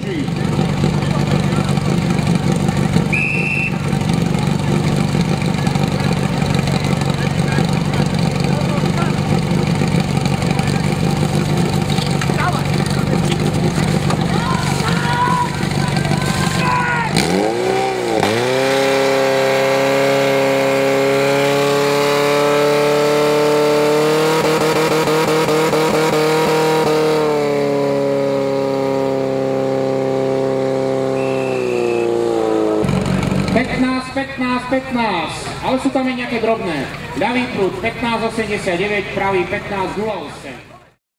Fuji. Ale sú tam aj nejaké drobné. Ľavý prúd 15,89, pravý 15,08.